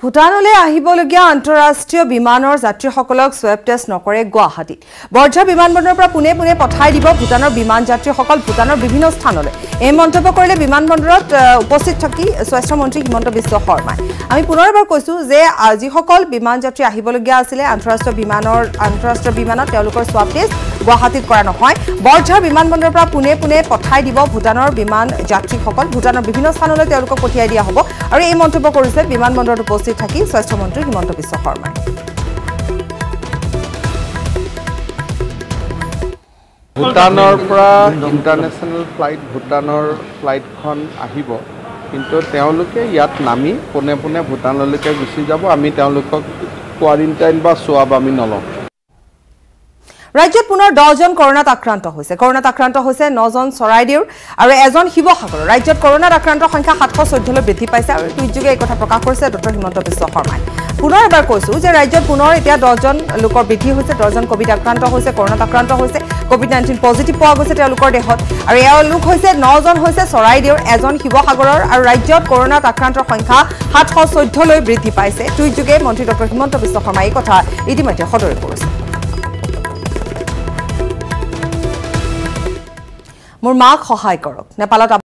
ভূটানলৈ আহিবলগীয়া আন্তঃৰাষ্ট্ৰীয় বিমানৰ যাত্ৰীসকলক স্বেব টেষ্ট নকৰে গুৱাহাটী। বৰঝাৰ বিমানবন্দৰৰ পৰা পুনে পুনে পঠাই দিব ভূটানৰ বিমান যাত্ৰীসকল ভূটানৰ বিভিন্ন স্থানলৈ। এই মন্তব্য কৰিলে বিমানবন্দৰত উপস্থিত থাকি স্বাস্থ্য মন্ত্ৰী হিমন্ত বিশ্ব শৰ্মাই। আমি পুনৰ এবাৰ কৈছো যে যিসকল বিমান যাত্ৰী আহিবলগীয়া আছিল আন্তঃৰাষ্ট্ৰীয় বিমানত তেওঁলোকৰ স্বেব টেষ্ট গুৱাহাটীত কৰা নহয়। বৰঝাৰ বিমানবন্দৰৰ পৰা পুনে পুনে পঠাই দিব ভূটানৰ বিমান যাত্ৰীসকল ভূটানৰ বিভিন্ন স্থানলৈ তেওঁলোকক পঠিয়াই দিয়া হ'ব। আৰু এই মন্তব্য কৰিছে বিমানবন্দৰত উপস্থিত থাকি স্বাস্থ্য মন্ত্ৰী হিমন্ত বিশ্ব শৰ্মাই। ভূটানৰ পৰা ইণ্টাৰনেশ্যনেল ফ্লাইট ভূটানৰ ফ্লাইটখন আহিব, কিন্তু তেওঁলোকে ইয়াত নামি পোনে পোনে ভূটানলৈকে গুচি যাব। আমি তেওঁলোকক কোৱাৰেণ্টাইন বা সোৱাব আমি নলওঁ। ৰাজ্যত পুনৰ 10 জন কৰোনাত আক্ৰান্ত হৈছে। কৰোনাত আক্ৰান্ত হৈছে 9 জন চৰাইদেউৰ আৰু 1 জন শিৱসাগৰৰ। ৰাজ্যত কৰোনাত আক্ৰান্তৰ সংখ্যা 714লৈ বৃদ্ধি পাইছে আৰু টুইটযোগে এই কথা প্ৰকাশ কৰিছে ডক্টৰ হিমন্ত বিশ্ব শৰ্মাই। পুনৰ এবাৰ কৈছো যে ৰাজ্যত পুনৰ এতিয়া 10 জন লোকৰ বৃদ্ধি হৈছে। 10 জন কোভিড আক্ৰান্ত হৈছে, কৰোনাত আক্ৰান্ত হৈছে, কোভিড-19 পজিটিভ পোৱা গৈছে তেওঁলোকৰ দেহত। আৰু এয়া লোক হৈছে 9 জন হৈছে চৰাইদেউৰ, 1 জন শিৱসাগৰৰ আৰু ৰাজ্যত কৰোনাত আক্ৰান্তৰ সংখ্যা 714লৈ বৃদ্ধি পাইছে। টুইটযোগে মন্ত্ৰী ডক্টৰ হিমন্ত বিশ্ব শৰ্মাই এই কথা ইতিমধ্যে সদৰি কৰিছে। মোৰ মাক সহায় কৰক। নেপালত